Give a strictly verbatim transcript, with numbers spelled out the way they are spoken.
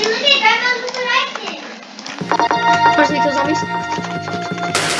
look at Grandma's little right. First we kill zombies.